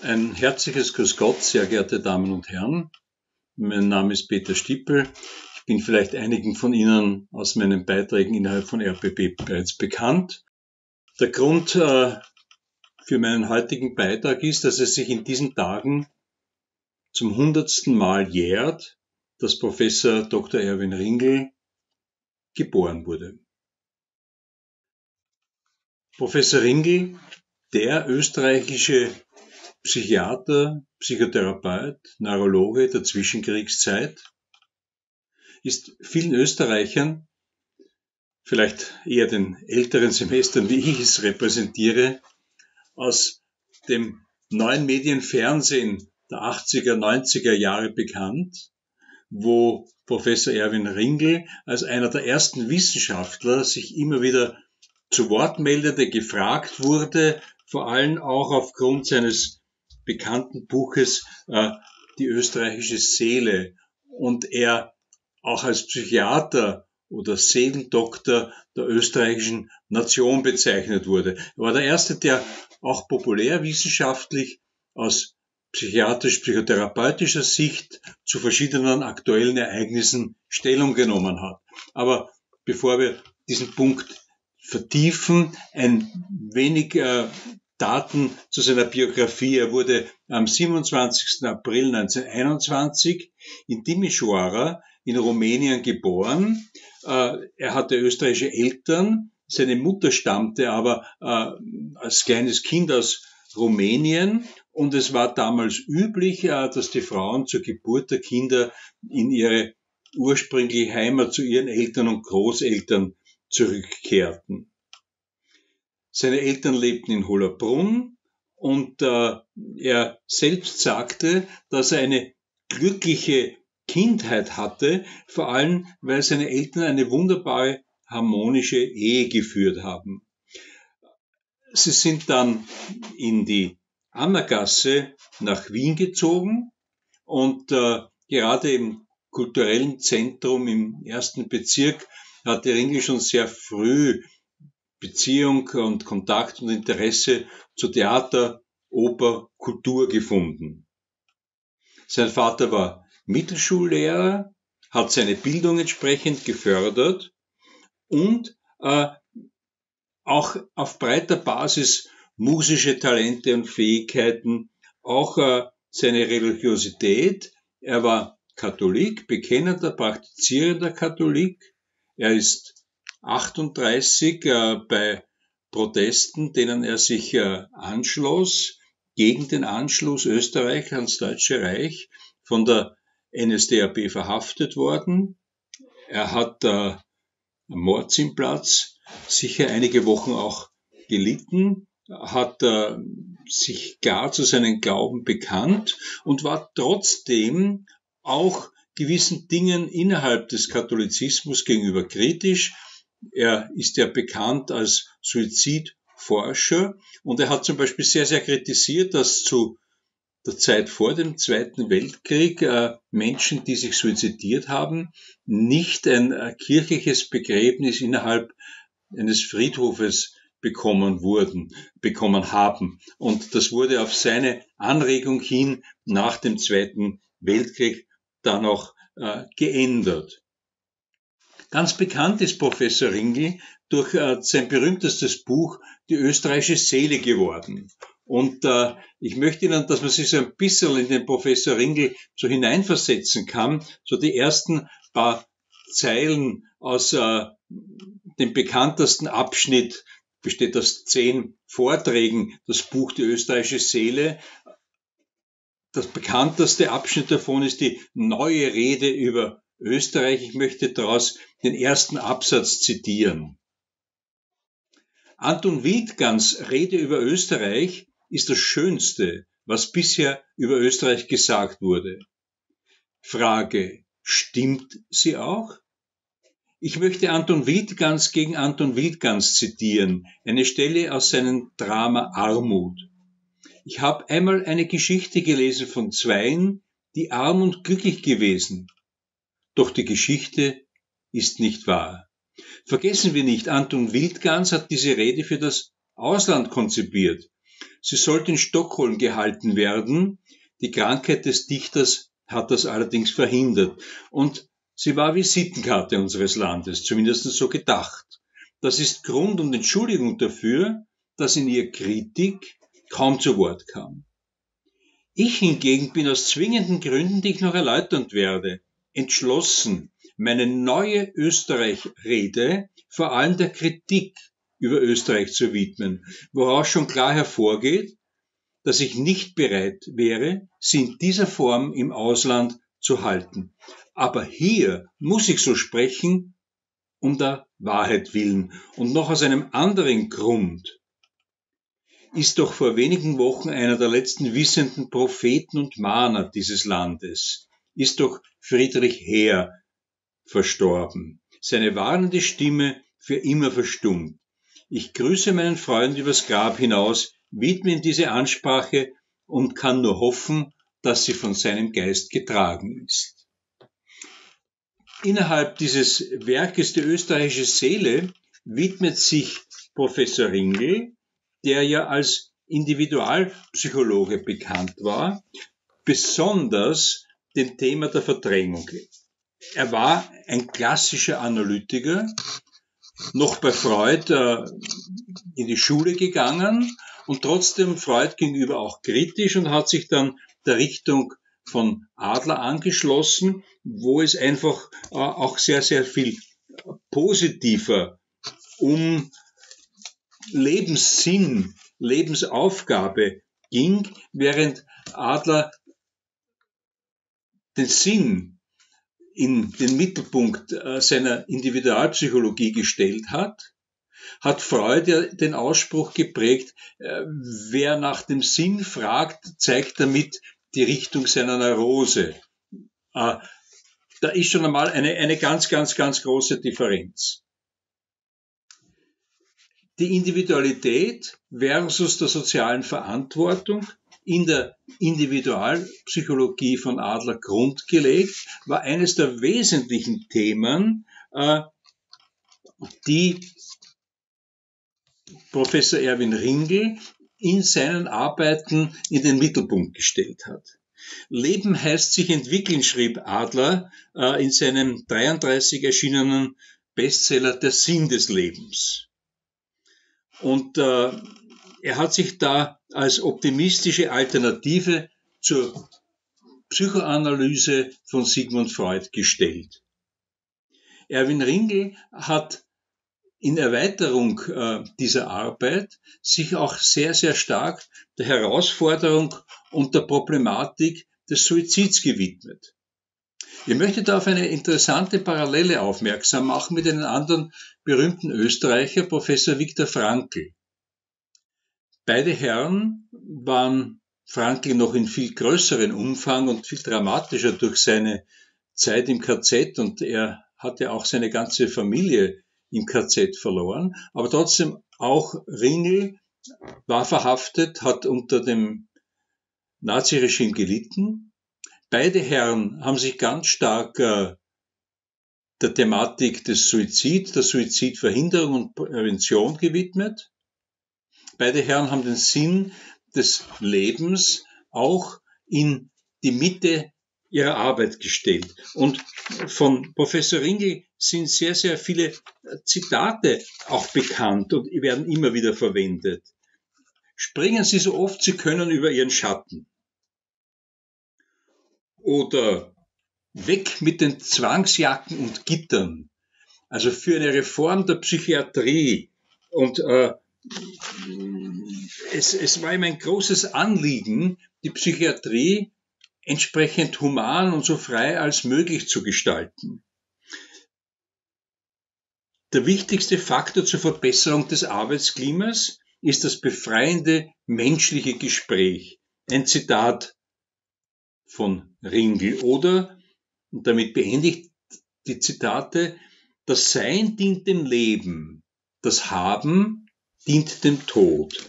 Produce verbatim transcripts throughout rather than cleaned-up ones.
Ein herzliches Grüß Gott, sehr geehrte Damen und Herren. Mein Name ist Peter Stippel. Ich bin vielleicht einigen von Ihnen aus meinen Beiträgen innerhalb von R P B bereits bekannt. Der Grund äh, für meinen heutigen Beitrag ist, dass es sich in diesen Tagen zum hundertsten Mal jährt, dass Professor Doktor Erwin Ringel geboren wurde. Professor Ringel, der österreichische Psychiater, Psychotherapeut, Neurologe der Zwischenkriegszeit, ist vielen Österreichern, vielleicht eher den älteren Semestern, wie ich es repräsentiere, aus dem neuen Medienfernsehen der achtziger, neunziger Jahre bekannt, wo Professor Erwin Ringel als einer der ersten Wissenschaftler sich immer wieder zu Wort meldete, gefragt wurde, vor allem auch aufgrund seines bekannten Buches äh, Die österreichische Seele, und er auch als Psychiater oder Seelendoktor der österreichischen Nation bezeichnet wurde. Er war der Erste, der auch populärwissenschaftlich aus psychiatrisch-psychotherapeutischer Sicht zu verschiedenen aktuellen Ereignissen Stellung genommen hat. Aber bevor wir diesen Punkt vertiefen, ein wenig äh, Daten zu seiner Biografie. Er wurde am siebenundzwanzigsten April neunzehnhunderteinundzwanzig in Timișoara in Rumänien geboren. Äh, er hatte österreichische Eltern. Seine Mutter stammte aber äh, als kleines Kind aus Rumänien, und es war damals üblich, äh, dass die Frauen zur Geburt der Kinder in ihre ursprüngliche Heimat zu ihren Eltern und Großeltern zurückkehrten. Seine Eltern lebten in Hollabrunn, und äh, er selbst sagte, dass er eine glückliche Kindheit hatte, vor allem weil seine Eltern eine wunderbare harmonische Ehe geführt haben. Sie sind dann in die Ammergasse nach Wien gezogen, und äh, gerade im kulturellen Zentrum im ersten Bezirk hatte Ringel schon sehr früh Beziehung und Kontakt und Interesse zu Theater, Oper, Kultur gefunden. Sein Vater war Mittelschullehrer, hat seine Bildung entsprechend gefördert und äh, auch auf breiter Basis musische Talente und Fähigkeiten, auch äh, seine Religiosität. Er war Katholik, bekennender, praktizierender Katholik. Er ist achtunddreißig äh, bei Protesten, denen er sich äh, anschloss, gegen den Anschluss Österreich ans Deutsche Reich, von der N S D A P verhaftet worden. Er hat äh, Mordsinnplatz sicher einige Wochen auch gelitten, hat äh, sich klar zu seinem Glauben bekannt und war trotzdem auch gewissen Dingen innerhalb des Katholizismus gegenüber kritisch. Er ist ja bekannt als Suizidforscher, und er hat zum Beispiel sehr, sehr kritisiert, dass zu der Zeit vor dem Zweiten Weltkrieg äh, Menschen, die sich suizidiert haben, nicht ein äh, kirchliches Begräbnis innerhalb eines Friedhofes bekommen wurden, bekommen haben. Und das wurde auf seine Anregung hin nach dem Zweiten Weltkrieg dann auch äh, geändert. Ganz bekannt ist Professor Ringel durch äh, sein berühmtestes Buch Die österreichische Seele geworden. Und äh, ich möchte Ihnen, dass man sich so ein bisschen in den Professor Ringel so hineinversetzen kann, so die ersten paar Zeilen aus äh, dem bekanntesten Abschnitt, besteht aus zehn Vorträgen, das Buch Die österreichische Seele. Das bekannteste Abschnitt davon ist die neue Rede über Österreich. Ich möchte daraus den ersten Absatz zitieren. Anton Wildgans' Rede über Österreich ist das Schönste, was bisher über Österreich gesagt wurde. Frage: Stimmt sie auch? Ich möchte Anton Wildgans gegen Anton Wildgans zitieren, eine Stelle aus seinem Drama Armut. Ich habe einmal eine Geschichte gelesen von Zweien, die arm und glücklich gewesen. Doch die Geschichte ist nicht wahr. Vergessen wir nicht, Anton Wildgans hat diese Rede für das Ausland konzipiert. Sie sollte in Stockholm gehalten werden. Die Krankheit des Dichters hat das allerdings verhindert. Und sie war Visitenkarte unseres Landes, zumindest so gedacht. Das ist Grund und Entschuldigung dafür, dass in ihr Kritik kaum zu Wort kam. Ich hingegen bin aus zwingenden Gründen, die ich noch erläutern werde, entschlossen, meine neue Österreich-Rede vor allem der Kritik über Österreich zu widmen, woraus schon klar hervorgeht, dass ich nicht bereit wäre, sie in dieser Form im Ausland zu halten. Aber hier muss ich so sprechen, um der Wahrheit willen. Und noch aus einem anderen Grund ist doch vor wenigen Wochen einer der letzten wissenden Propheten und Mahner dieses Landes, ist doch Friedrich Heer verstorben. Seine warnende Stimme für immer verstummt. Ich grüße meinen Freund übers Grab hinaus, widme ihm diese Ansprache und kann nur hoffen, dass sie von seinem Geist getragen ist. Innerhalb dieses Werkes Die österreichische Seele widmet sich Professor Ringel, der ja als Individualpsychologe bekannt war, besonders dem Thema der Verdrängung. Er war ein klassischer Analytiker, noch bei Freud äh, in die Schule gegangen und trotzdem Freud gegenüber auch kritisch und hat sich dann der Richtung von Adler angeschlossen, wo es einfach äh, auch sehr, sehr viel positiver um Lebenssinn, Lebensaufgabe ging, während Adler den Sinn in den Mittelpunkt äh, seiner Individualpsychologie gestellt hat, hat Freud ja den Ausspruch geprägt, äh, wer nach dem Sinn fragt, zeigt damit die Richtung seiner Neurose. Äh, da ist schon einmal eine, eine ganz, ganz, ganz große Differenz. Die Individualität versus der sozialen Verantwortung in der Individualpsychologie von Adler grundgelegt, war eines der wesentlichen Themen, äh, die Professor Erwin Ringel in seinen Arbeiten in den Mittelpunkt gestellt hat. Leben heißt sich entwickeln, schrieb Adler äh, in seinem dreiunddreißig erschienenen Bestseller Der Sinn des Lebens. Und äh, er hat sich da als optimistische Alternative zur Psychoanalyse von Sigmund Freud gestellt. Erwin Ringel hat in Erweiterung äh, dieser Arbeit sich auch sehr, sehr stark der Herausforderung und der Problematik des Suizids gewidmet. Ich möchte da auf eine interessante Parallele aufmerksam machen mit einem anderen berühmten Österreicher, Professor Viktor Frankl. Beide Herren waren Frankl noch in viel größeren Umfang und viel dramatischer durch seine Zeit im K Z und er hatte auch seine ganze Familie im K Z verloren, aber trotzdem auch Ringel war verhaftet, hat unter dem Naziregime gelitten. Beide Herren haben sich ganz stark äh, der Thematik des Suizids, der Suizidverhinderung und Prävention gewidmet. Beide Herren haben den Sinn des Lebens auch in die Mitte ihrer Arbeit gestellt. Und von Professor Ringel sind sehr, sehr viele Zitate auch bekannt und werden immer wieder verwendet. Springen Sie so oft Sie können über Ihren Schatten. Oder weg mit den Zwangsjacken und Gittern. Also für eine Reform der Psychiatrie. Und äh, es, es war ihm ein großes Anliegen, die Psychiatrie entsprechend human und so frei als möglich zu gestalten. Der wichtigste Faktor zur Verbesserung des Arbeitsklimas ist das befreiende menschliche Gespräch. Ein Zitat von Ringel. Oder, und damit beende ich die Zitate, das Sein dient dem Leben, das Haben dient dem Tod.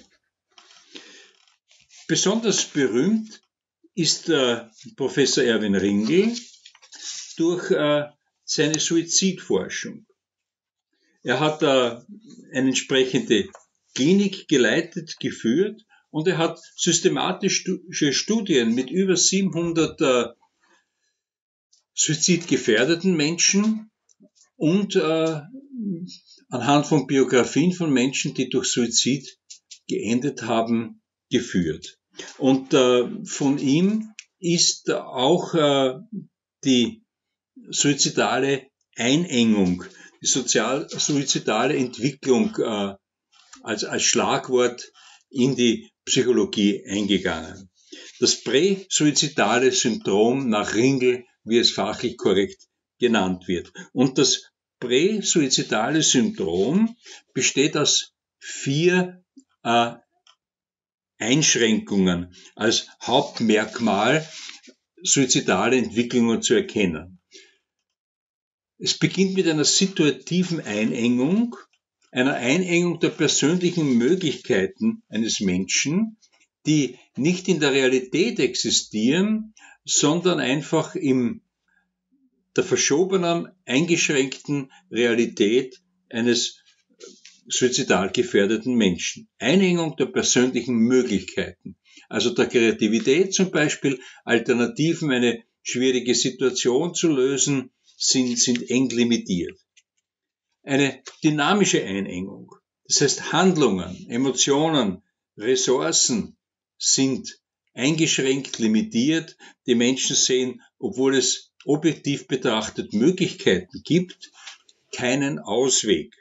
Besonders berühmt ist äh, Professor Erwin Ringel durch äh, seine Suizidforschung. Er hat äh, eine entsprechende Klinik geleitet, geführt Und er hat systematische Studien mit über siebenhundert äh, suizidgefährdeten Menschen und äh, anhand von Biografien von Menschen, die durch Suizid geendet haben, geführt. Und äh, von ihm ist auch äh, die suizidale Einengung, die sozial-suizidale Entwicklung äh, als, als Schlagwort in die Psychologie eingegangen. Das präsuizidale Syndrom nach Ringel, wie es fachlich korrekt genannt wird. Und das präsuizidale Syndrom besteht aus vier äh, Einschränkungen als Hauptmerkmal suizidale Entwicklungen zu erkennen. Es beginnt mit einer situativen Einengung, einer Einengung der persönlichen Möglichkeiten eines Menschen, die nicht in der Realität existieren, sondern einfach in der verschobenen, eingeschränkten Realität eines suizidal gefährdeten Menschen. Einengung der persönlichen Möglichkeiten, also der Kreativität zum Beispiel, Alternativen, eine schwierige Situation zu lösen, sind, sind eng limitiert. Eine dynamische Einengung, das heißt Handlungen, Emotionen, Ressourcen sind eingeschränkt, limitiert. Die Menschen sehen, obwohl es objektiv betrachtet Möglichkeiten gibt, keinen Ausweg.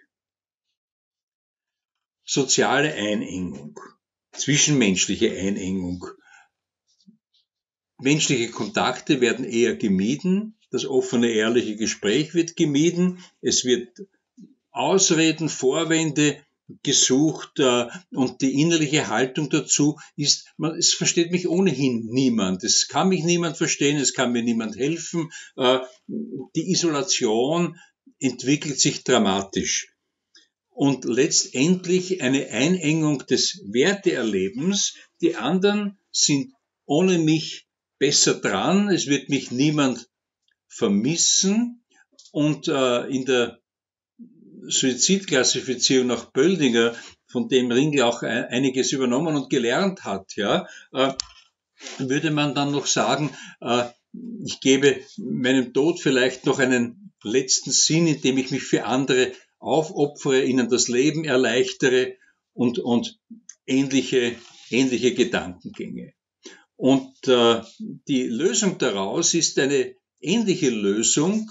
Soziale Einengung, zwischenmenschliche Einengung. Menschliche Kontakte werden eher gemieden, das offene, ehrliche Gespräch wird gemieden, es wird Ausreden, Vorwände gesucht äh, und die innerliche Haltung dazu ist, man, es versteht mich ohnehin niemand, es kann mich niemand verstehen, es kann mir niemand helfen, äh, die Isolation entwickelt sich dramatisch. Und letztendlich eine Einengung des Werteerlebens. Die anderen sind ohne mich besser dran. Es wird mich niemand vermissen. Und äh, in der Suizidklassifizierung nach Böldinger, von dem Ringel auch einiges übernommen und gelernt hat, ja, äh, würde man dann noch sagen, äh, ich gebe meinem Tod vielleicht noch einen letzten Sinn, indem ich mich für andere aufopfere, ihnen das Leben erleichtere und, und ähnliche, ähnliche Gedankengänge. Und äh, die Lösung daraus ist eine ähnliche Lösung,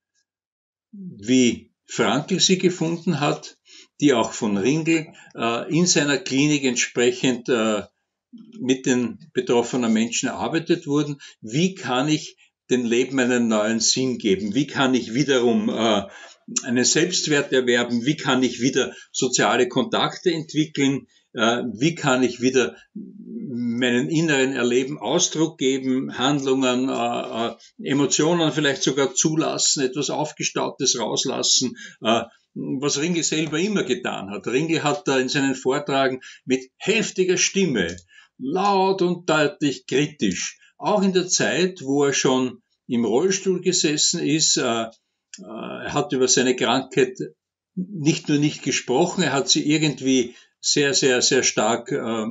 wie Frankl sie gefunden hat, die auch von Ringel äh, in seiner Klinik entsprechend äh, mit den betroffenen Menschen erarbeitet wurden. Wie kann ich dem Leben einen neuen Sinn geben? Wie kann ich wiederum äh, einen Selbstwert erwerben? Wie kann ich wieder soziale Kontakte entwickeln? Äh, wie kann ich wieder meinen inneren Erleben Ausdruck geben, Handlungen, äh, äh, Emotionen vielleicht sogar zulassen, etwas Aufgestautes rauslassen, äh, was Ringel selber immer getan hat. Ringel hat da in seinen Vortragen mit heftiger Stimme, laut und deutlich kritisch, auch in der Zeit, wo er schon im Rollstuhl gesessen ist, äh, er hat über seine Krankheit nicht nur nicht gesprochen, er hat sie irgendwie sehr, sehr, sehr stark äh,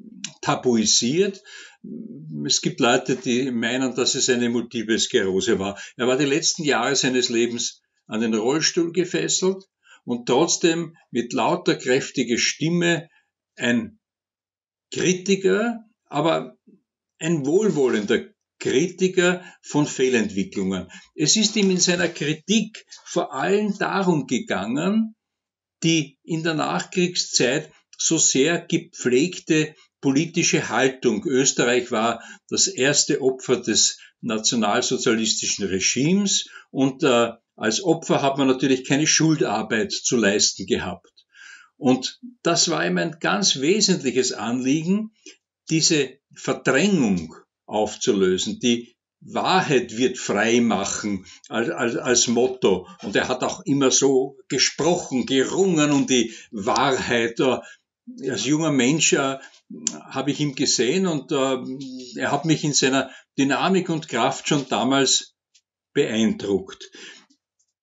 tabuisiert. Es gibt Leute, die meinen, dass es eine Multiple Sklerose war. Er war die letzten Jahre seines Lebens an den Rollstuhl gefesselt und trotzdem mit lauter, kräftiger Stimme ein Kritiker, aber ein wohlwollender Kritiker von Fehlentwicklungen. Es ist ihm in seiner Kritik vor allem darum gegangen, die in der Nachkriegszeit so sehr gepflegte politische Haltung. Österreich war das erste Opfer des nationalsozialistischen Regimes und äh, als Opfer hat man natürlich keine Schuldarbeit zu leisten gehabt. Und das war ihm ein ganz wesentliches Anliegen, diese Verdrängung aufzulösen. Die Wahrheit wird frei machen als, als, als Motto. Und er hat auch immer so gesprochen, gerungen um die Wahrheit. Als junger Mensch äh, habe ich ihn gesehen und äh, er hat mich in seiner Dynamik und Kraft schon damals beeindruckt.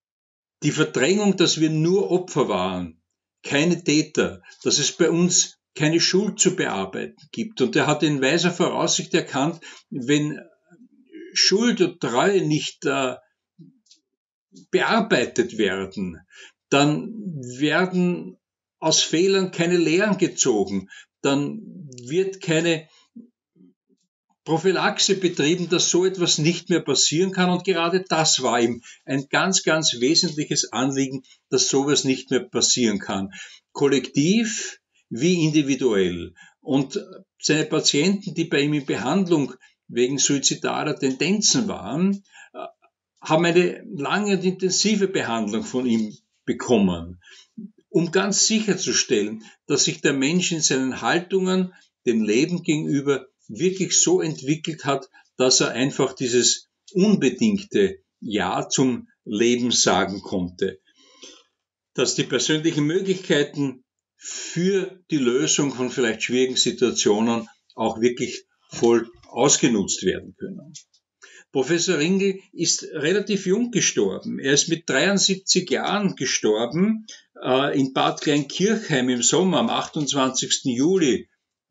Die Verdrängung, dass wir nur Opfer waren, keine Täter, dass es bei uns keine Schuld zu bearbeiten gibt. Und er hat in weiser Voraussicht erkannt, wenn Schuld und Treue nicht äh, bearbeitet werden, dann werden aus Fehlern keine Lehren gezogen, dann wird keine Prophylaxe betrieben, dass so etwas nicht mehr passieren kann. Und gerade das war ihm ein ganz, ganz wesentliches Anliegen, dass sowas nicht mehr passieren kann. Kollektiv wie individuell. Und seine Patienten, die bei ihm in Behandlung wegen suizidaler Tendenzen waren, haben eine lange und intensive Behandlung von ihm bekommen, um ganz sicherzustellen, dass sich der Mensch in seinen Haltungen dem Leben gegenüber wirklich so entwickelt hat, dass er einfach dieses unbedingte Ja zum Leben sagen konnte. Dass die persönlichen Möglichkeiten für die Lösung von vielleicht schwierigen Situationen auch wirklich voll ausgenutzt werden können. Professor Ringel ist relativ jung gestorben. Er ist mit dreiundsiebzig Jahren gestorben, äh, in Bad Kleinkirchheim im Sommer, am achtundzwanzigsten Juli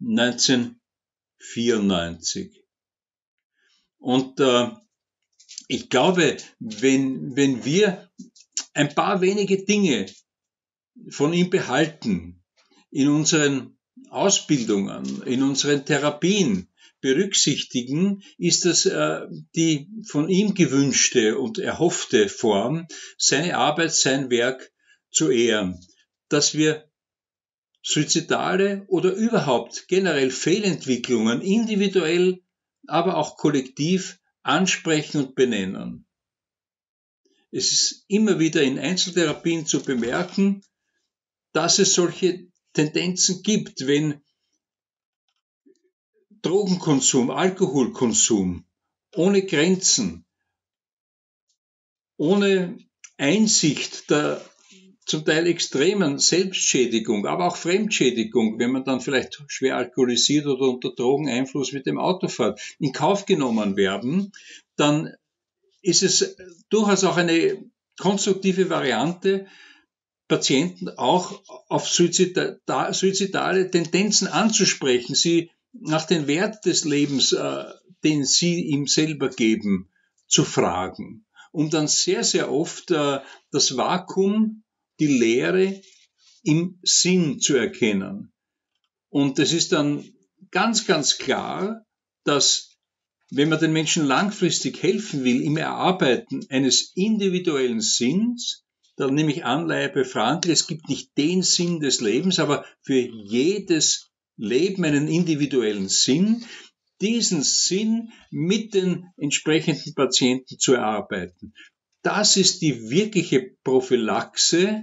neunzehnhundertvierundneunzig. Und äh, ich glaube, wenn, wenn wir ein paar wenige Dinge von ihm behalten, in unseren Ausbildungen, in unseren Therapien berücksichtigen, ist das äh, die von ihm gewünschte und erhoffte Form, seine Arbeit, sein Werk zu ehren. Dass wir suizidale oder überhaupt generell Fehlentwicklungen individuell, aber auch kollektiv ansprechen und benennen. Es ist immer wieder in Einzeltherapien zu bemerken, dass es solche Tendenzen gibt, wenn Drogenkonsum, Alkoholkonsum ohne Grenzen, ohne Einsicht der zum Teil extremen Selbstschädigung, aber auch Fremdschädigung, wenn man dann vielleicht schwer alkoholisiert oder unter Drogeneinfluss mit dem Auto fährt, in Kauf genommen werden, dann ist es durchaus auch eine konstruktive Variante, Patienten auch auf suizidale Tendenzen anzusprechen, sie nach dem Wert des Lebens, äh, den sie ihm selber geben, zu fragen, um dann sehr, sehr oft äh, das Vakuum, die Leere im Sinn zu erkennen. Und es ist dann ganz, ganz klar, dass wenn man den Menschen langfristig helfen will im Erarbeiten eines individuellen Sinns, dann nehme ich an, Leibe Frankl, es gibt nicht den Sinn des Lebens, aber für jedes Leben einen individuellen Sinn, diesen Sinn mit den entsprechenden Patienten zu erarbeiten. Das ist die wirkliche Prophylaxe,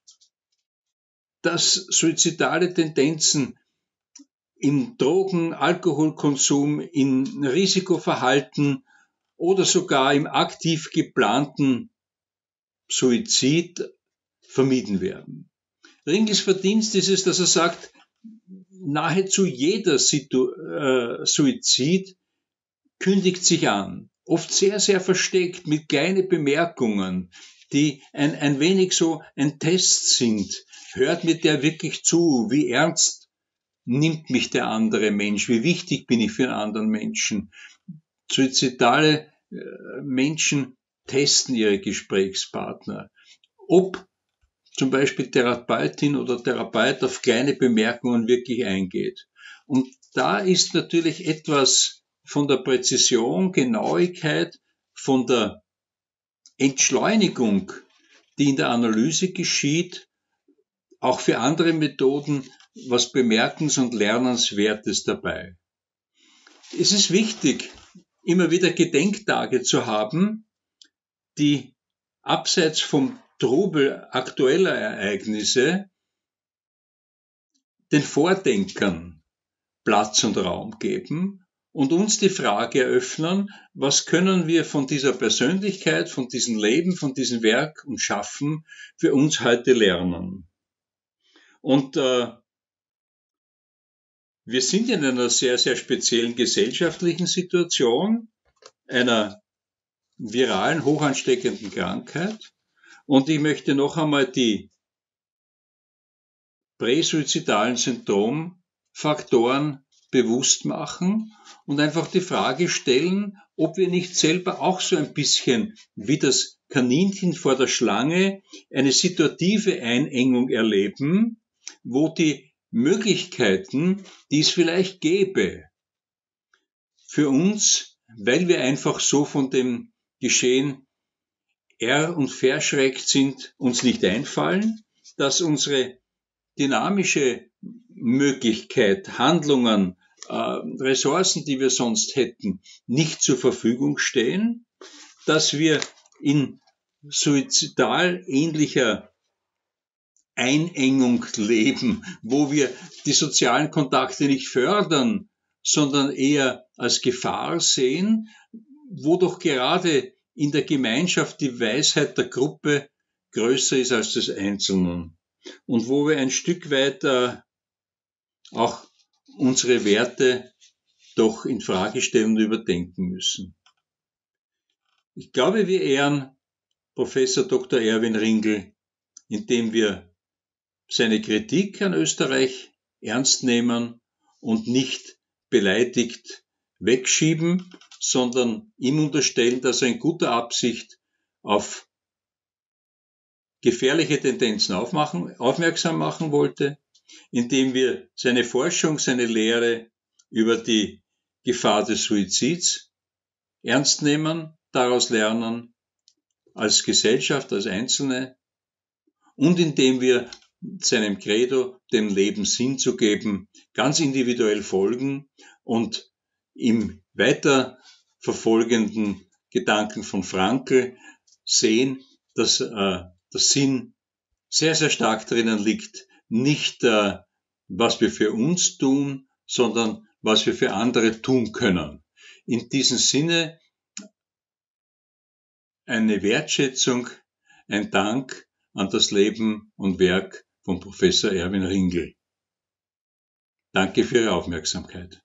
dass suizidale Tendenzen im Drogen-, Alkoholkonsum, im Risikoverhalten oder sogar im aktiv geplanten Suizid vermieden werden. Ringels Verdienst ist es, dass er sagt, nahezu jeder Situ- äh, Suizid kündigt sich an. Oft sehr, sehr versteckt mit kleinen Bemerkungen, die ein, ein wenig so ein Test sind. Hört mir der wirklich zu? Wie ernst nimmt mich der andere Mensch? Wie wichtig bin ich für einen anderen Menschen? Suizidale äh, Menschen testen ihre Gesprächspartner. Ob zum Beispiel Therapeutin oder Therapeut auf kleine Bemerkungen wirklich eingeht. Und da ist natürlich etwas von der Präzision, Genauigkeit, von der Entschleunigung, die in der Analyse geschieht, auch für andere Methoden, was Bemerkens- und Lernenswertes dabei. Es ist wichtig, immer wieder Gedenktage zu haben, die abseits vom Trubel aktueller Ereignisse den Vordenkern Platz und Raum geben und uns die Frage eröffnen, was können wir von dieser Persönlichkeit, von diesem Leben, von diesem Werk und Schaffen für uns heute lernen. Und äh, wir sind in einer sehr, sehr speziellen gesellschaftlichen Situation, einer viralen, hochansteckenden Krankheit. Und ich möchte noch einmal die präsuizidalen Symptome Faktoren bewusst machen und einfach die Frage stellen, ob wir nicht selber auch so ein bisschen wie das Kaninchen vor der Schlange eine situative Einengung erleben, wo die Möglichkeiten, die es vielleicht gäbe, für uns, weil wir einfach so von dem Geschehen er- und verschreckt sind, uns nicht einfallen, dass unsere dynamische Möglichkeit, Handlungen, äh, Ressourcen, die wir sonst hätten, nicht zur Verfügung stehen, dass wir in suizidal ähnlicher Einengung leben, wo wir die sozialen Kontakte nicht fördern, sondern eher als Gefahr sehen, wo doch gerade in der Gemeinschaft die Weisheit der Gruppe größer ist als des Einzelnen und wo wir ein Stück weit äh, auch unsere Werte doch in Frage stellen und überdenken müssen. Ich glaube, wir ehren Professor Doktor Erwin Ringel, indem wir seine Kritik an Österreich ernst nehmen und nicht beleidigt wegschieben, sondern ihm unterstellen, dass er in guter Absicht auf gefährliche Tendenzen aufmachen, aufmerksam machen wollte, indem wir seine Forschung, seine Lehre über die Gefahr des Suizids ernst nehmen, daraus lernen, als Gesellschaft, als Einzelne, und indem wir seinem Credo, dem Leben Sinn zu geben, ganz individuell folgen und im weiter verfolgenden Gedanken von Frankl sehen, dass äh, der Sinn sehr, sehr stark drinnen liegt, nicht äh, was wir für uns tun, sondern was wir für andere tun können. In diesem Sinne eine Wertschätzung, ein Dank an das Leben und Werk von Professor Erwin Ringel. Danke für Ihre Aufmerksamkeit.